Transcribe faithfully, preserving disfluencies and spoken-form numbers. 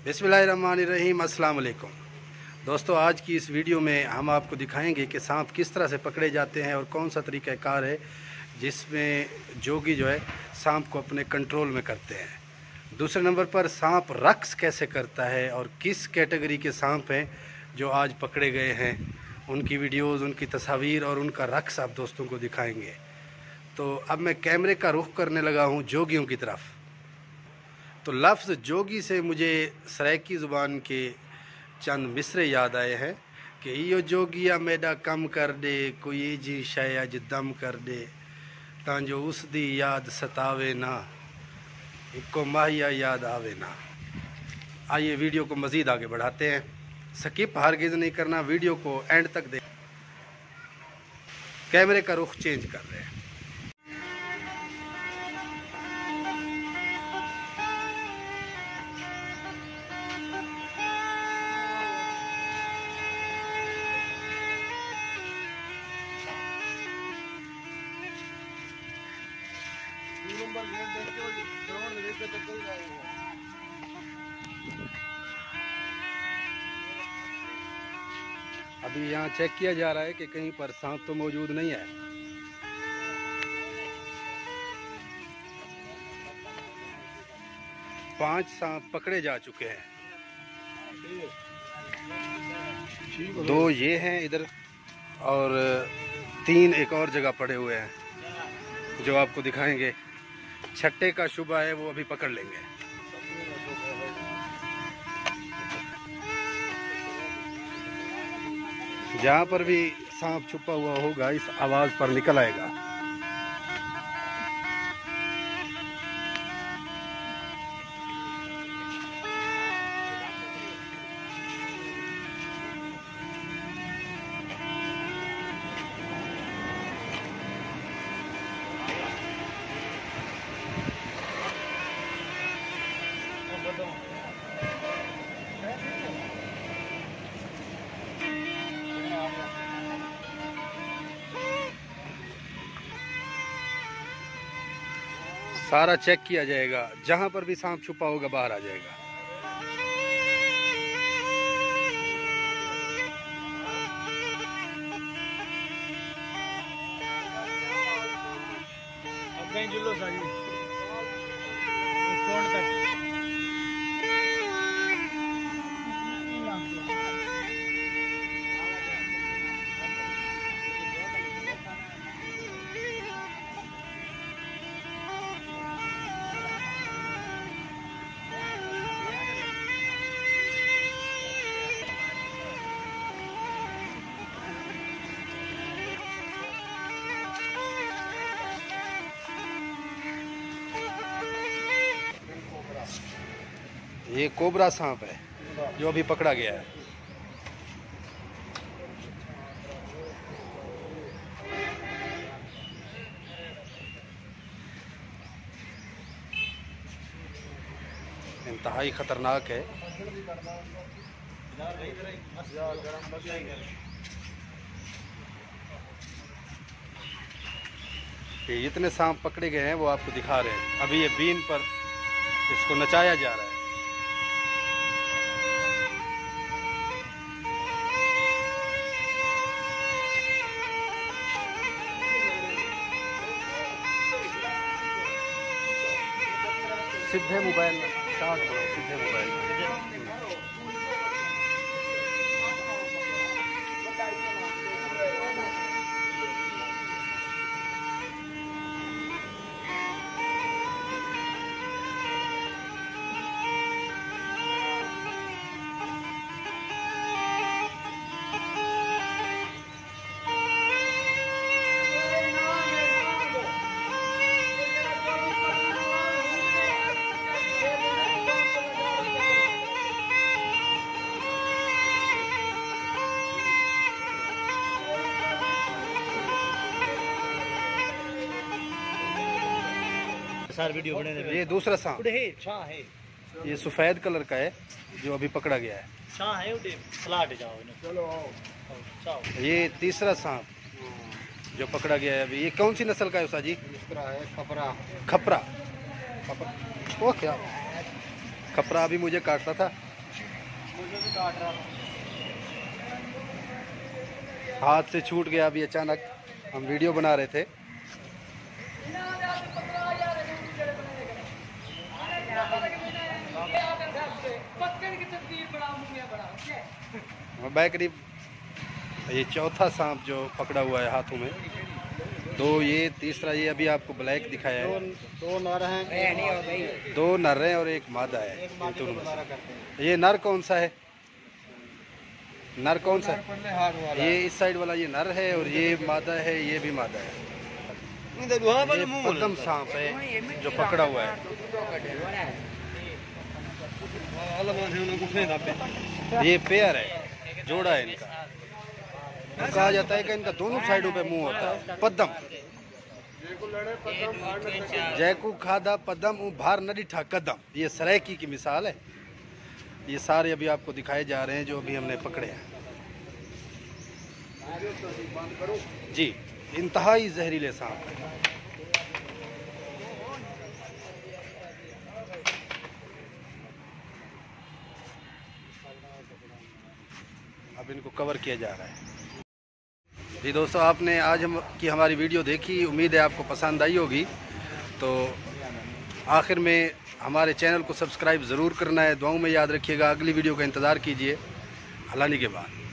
बिस्मिल्लाहिर्रहमानिर्रहीम, अस्सलाम वालेकुम। दोस्तों, आज की इस वीडियो में हम आपको दिखाएंगे कि सांप किस तरह से पकड़े जाते हैं और कौन सा तरीक़ाकार है जिसमें जोगी जो है सांप को अपने कंट्रोल में करते हैं। दूसरे नंबर पर सांप रक्स कैसे करता है और किस कैटेगरी के सांप हैं जो आज पकड़े गए हैं, उनकी वीडियोज़, उनकी तस्वीर और उनका रक्स आप दोस्तों को दिखाएँगे। तो अब मैं कैमरे का रुख करने लगा हूँ जोगियों की तरफ। तो लफ्ज़ जोगी से मुझे सराइकी ज़ुबान के चंद मिसरे याद आए हैं कि इो जोगिया मेडा कम कर दे, कोई जी शय अज दम कर दे, तांजो उसदी याद सतावे ना, इको माहिया याद आवे ना। आइए वीडियो को मज़ीद आगे बढ़ाते हैं। स्किप हरगिज़ नहीं करना, वीडियो को एंड तक देख। कैमरे का रुख चेंज कर रहे हैं। अभी यहाँ चेक किया जा रहा है कि कहीं पर सांप तो मौजूद नहीं है। पांच सांप पकड़े जा चुके हैं। दो ये हैं इधर और तीन एक और जगह पड़े हुए हैं जो आपको दिखाएंगे। छठे का शुबा है, वो अभी पकड़ लेंगे। जहाँ पर भी सांप छुपा हुआ होगा इस आवाज़ पर निकल आएगा। सारा चेक किया जाएगा, जहां पर भी सांप छुपा होगा बाहर आ जाएगा। अब कहीं जुल्लो सारी कौन तक ये कोबरा सांप है जो अभी पकड़ा गया है। इंतहाई खतरनाक है। ये जितने सांप पकड़े गए हैं वो आपको दिखा रहे हैं। अभी ये बीन पर इसको नचाया जा रहा है। सीधे मोबाइल स्टार्ट करो, सीधे मोबाइल। सार वीडियो बने। ये दूसरा सांप है, छा है, ये सफेद कलर का है जो अभी पकड़ा गया है। छा है उड़े फ्लैट जाओ चलो आओ। ये तीसरा सांप जो पकड़ा गया है अभी। ये कौन सी नस्ल का है उषा जी? है खपरा। खपरा खपरा वो क्या खपरा अभी मुझे काटता था। हाथ से छूट गया अभी अचानक, हम वीडियो बना रहे थे। मैं करीब ये चौथा सांप जो पकड़ा हुआ है हाथों में, दो ये, तीसरा ये अभी आपको ब्लैक दिखाया है। दो नर हैं, दो नर हैं और एक मादा है। ये नर कौन सा है? नर कौन सा है? ये इस साइड वाला ये नर है और ये मादा है, ये भी मादा है। ये पद्म सांप है जो पकड़ा हुआ है। ये पेयर है, जोड़ा है इनका। तो कहा जाता है कि इनका दोनों साइडों पे मुंह होता है। पद्म जैकू खादा पद्म भार न डिठा कदम, ये सरायकी की मिसाल है। ये सारे अभी आपको दिखाए जा रहे हैं जो अभी हमने पकड़े हैं। जी, इंतहाई जहरीले सांप है। अब इनको कवर किया जा रहा है। जी दोस्तों, आपने आज हम की हमारी वीडियो देखी, उम्मीद है आपको पसंद आई होगी। तो आखिर में हमारे चैनल को सब्सक्राइब ज़रूर करना है। दुआओं में याद रखिएगा। अगली वीडियो का इंतज़ार कीजिए। हलानी के बाद।